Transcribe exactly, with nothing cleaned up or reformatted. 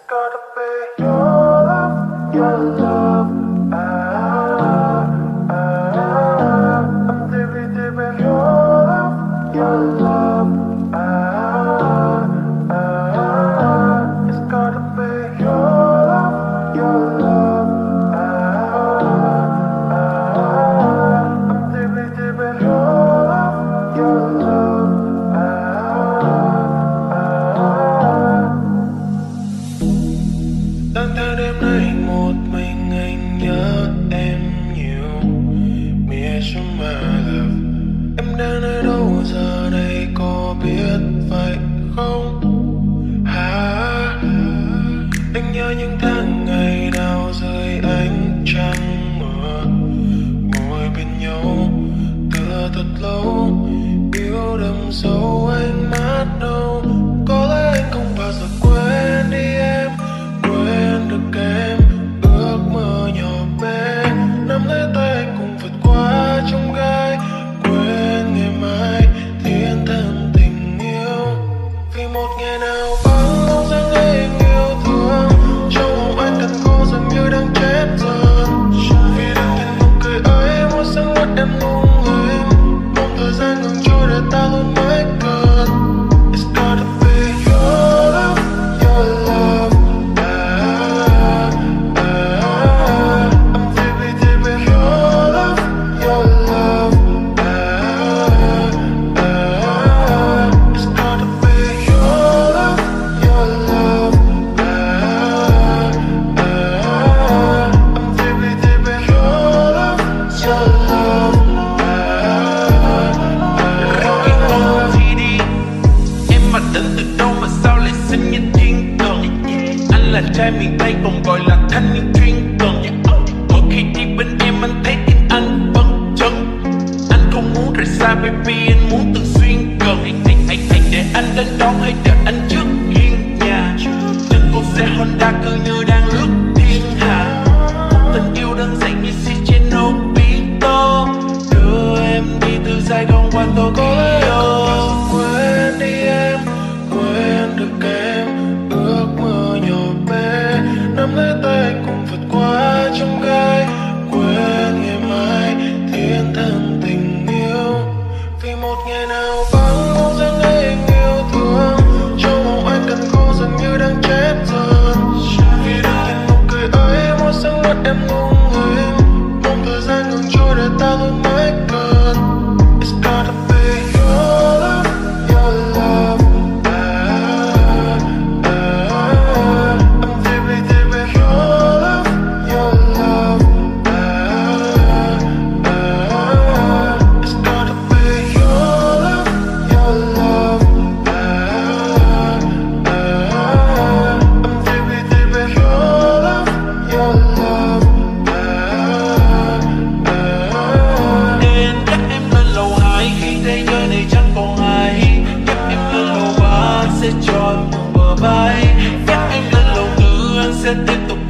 gotta be your love, your love. Ah, ah, ah. I'm deeply, deep in your love, your love. Ah, ah, ah. It's gotta be your love, your love. Ah, ah, ah. I'm deeply, deep in your love, your love. Tháng tháng đêm nay một mình anh nhớ em nhiều. Miss you my love. Em đang ở đâu giờ đây có biết vậy không? Hả? Anh nhớ những tháng ngày nào dưới ánh trăng mưa, ngồi bên nhau tựa thật lâu, yêu đậm sâu ánh mắt đâu. Có lẽ anh không bao giờ quên đi em, quên được em, ước mơ nhỏ bé nắm lấy tay anh cùng vượt qua trong gai, quên ngày mai thiên thần tình yêu. Vì một ngày nào vắng bóng dáng ấy anh yêu thương, trong lòng anh cần cô dường như đang chết dần. Vì đừng nhìn nụ cười ấy mỗi sáng mắt em lung linh, mong thời gian ngừng trôi để ta luôn mãi cần. It's gotta be your love, your love. Ah, ah, ah. I'm deeply, deep in your love, your love. Ah, ah, ah. It's gotta be your love, your love. Ah, ah, ah. I'm deeply, deep in your love, your love. Đến từ đâu mà sao lại sinh như thiên thần? Anh là trai miền Tây còn gọi là thanh niên chuyên cần. Mỗi khi đi bên em anh thấy tim anh bấn chân. Anh không muốn rời xa baby, anh muốn thường xuyên gần. Hãy, hãy, hãy, hãy để anh đến đón, hãy đợi anh trước hiên nhà. Trên con xe Honda cứ như đang lướt thiên hà. Một tình yêu đơn giản như Ciano Pito, đưa em đi từ Sài Gòn qua Tokyo. Quên đi em, quên được em, ước mơ nhỏ bé nắm lấy tay anh cùng vượt qua trong gai, quên ngày mai thiên thần tình yêu. Vì một ngày nào vắng bóng dáng ấy anh yêu thương, trong lòng anh cần cô dường như đang chết dần. Vì đừng nhìn nụ cười ấy mỗi sáng mắt em lung linh, mong thời gian ngừng trôi để ta luôn mãi cần. It's gotta be your love, your love. Ah, ah, ah. I'm deeply, deep in your love, your love. Ah, ah, ah. It's gotta be your love, your love. Ah, ah, ah. I'm deeply, deep in your love, your love. Ah, ah, ah. Nên dắt em lên lầu hai khi thế giới này chẳng còn ai. Dắt em lên lầu ba sẽ cho em một bờ vai. Dắt em lên lầu tư anh sẽ tiếp tục